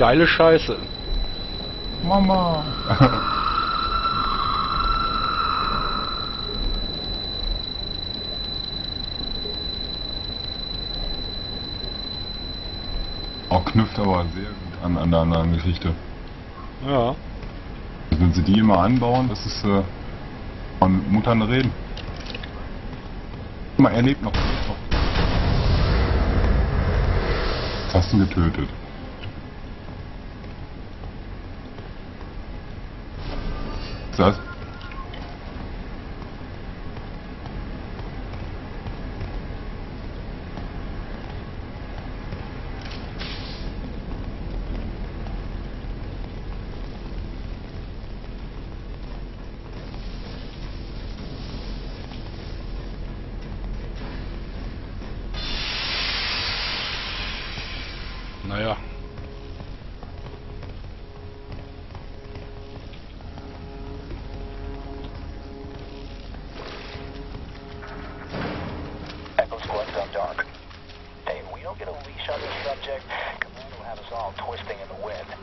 Geile Scheiße. Mama. Auch knüpft aber sehr gut an der anderen Geschichte. Ja. Wenn sie die immer anbauen, das ist von Muttern reden. Guck mal, er lebt noch. Jetzt hast du ihn getötet. Was ist das? Naja. Echo Squad's on dark. Hey, if we don't get a leash on this subject, Command will have us all twisting in the wind.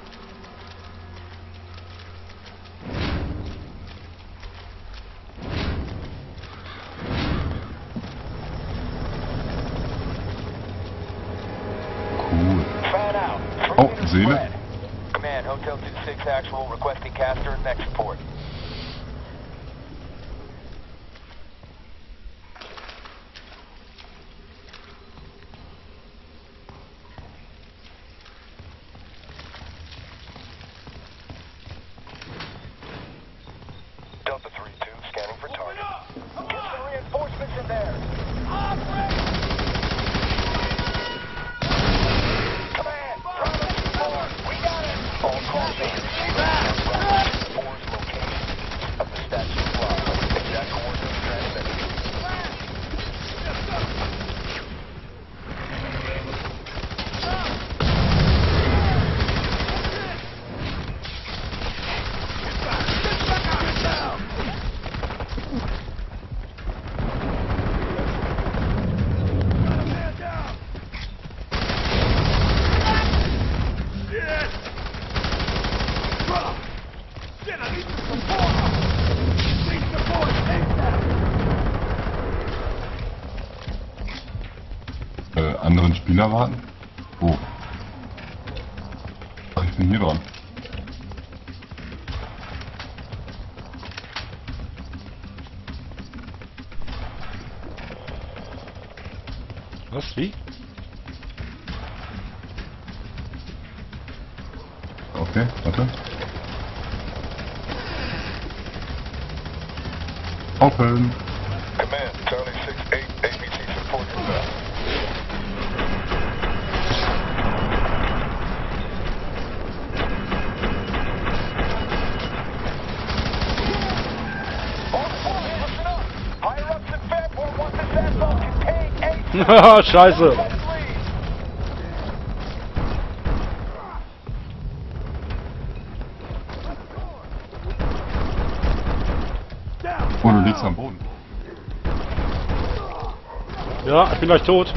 Cool. Fan out. Oh, Seele. Command, Hotel 26 actual, requesting caster and next report. Delta 3-2, scanning for target. Get some reinforcements in there. Command, Bravo 4, we got it. All calls in. Bravo 4's location of the Statue Plaza. Exact coordinates transmitted. Anderen Spieler warten? Oh. Ach, ich bin hier dran. Was? Wie? Okay, warte. Open. Command, Charlie 6-8, ABC support inbound. Scheiße. Oh, du liegst am Boden. Ja, ich bin gleich tot.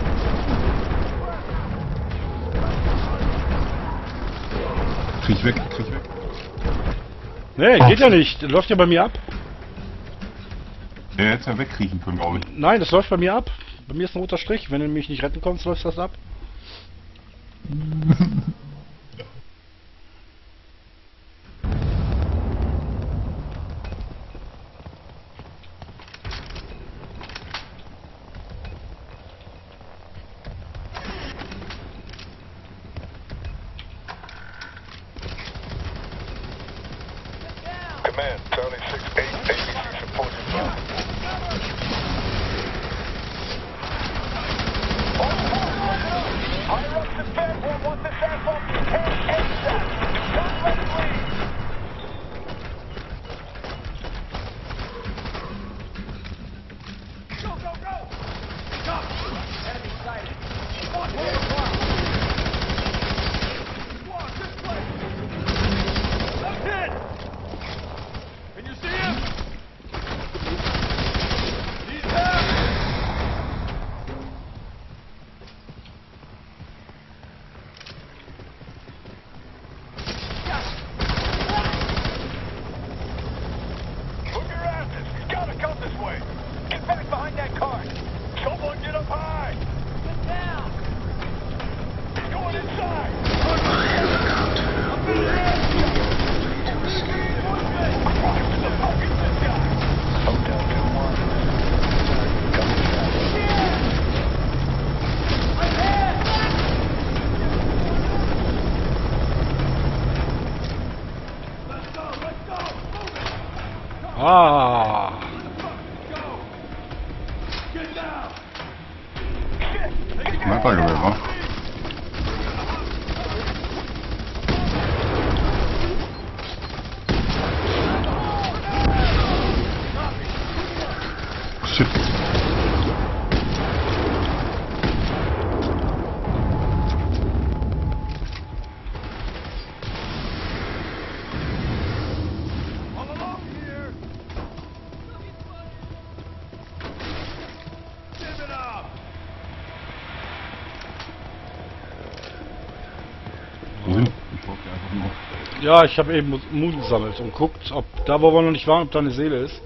Krieg weg, krieg weg. Nee, geht ja nicht. Das läuft ja bei mir ab. Der hätte ja wegkriechen können, glaube ich. Nein, das läuft bei mir ab. Bei mir ist ein roter Strich. Wenn du mich nicht retten kannst, läuft das ab. Command, Charlie 6-8, ABC support inbound. Higher ups in Fairport want this asphalt contained ASAP. Do not let it leave. Go, go, go! Stop! Enemy sighted. Watch it! Squad, this way! Left hit! Can you see him? He's down! Ah. Snipergewehr, wa? Shit. Wohin? Ich wollte einfach nur. Ja, ich habe eben Mut gesammelt und guckt, ob da, wo wir noch nicht waren, ob da eine Seele ist.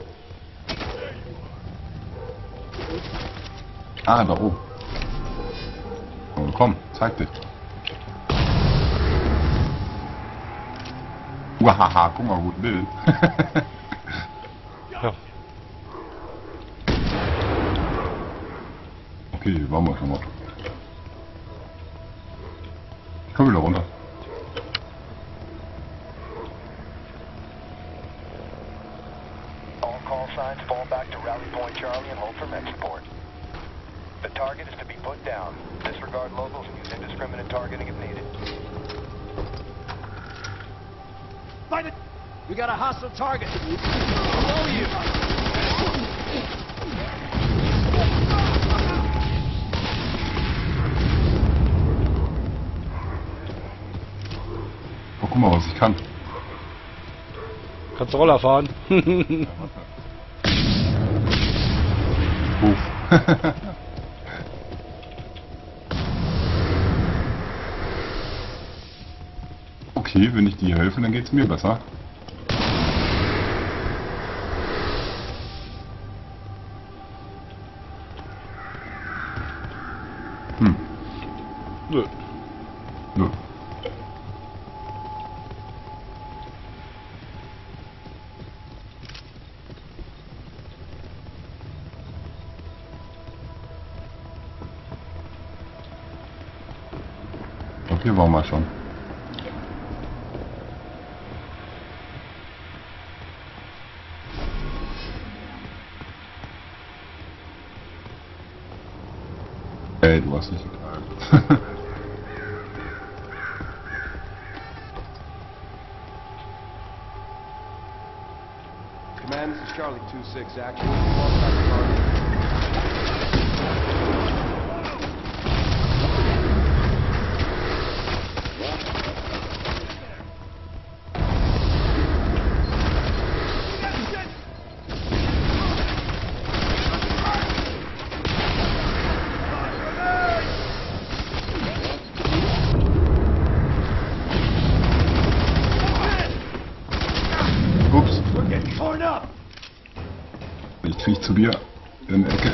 Ah, da oben. Oh, komm, zeig dich. Uahaha, guck mal, gut Bild. Ja. Okay, waren wir schon mal. Ich komm wieder runter. All call signs fall back to Rally Point Charlie and hold for med support. The target is to be put down. Disregard locals and use indiscriminate targeting if needed. Find it! We got a hostile target. Below you. Oh, guck mal, was ich kann. Kannst du Roller fahren? Uff. Okay, wenn ich dir helfe, dann geht's mir besser. Nö. Nö. Okay, waren wir schon. Ey, du hast nicht geknallt. Command, this is Charlie 2-6. Actually, lost track of target. Ups, We're getting torn up. ich krieg zu dir in die Ecke.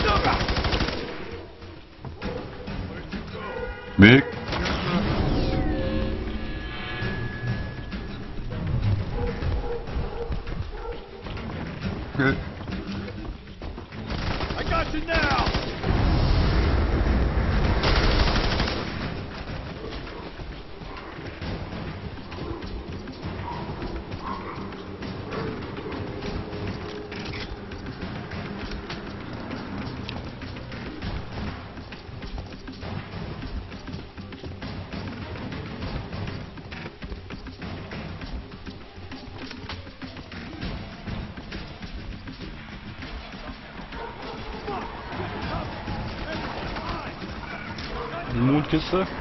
Weg. Okay. I got you now. Die Mondkiste.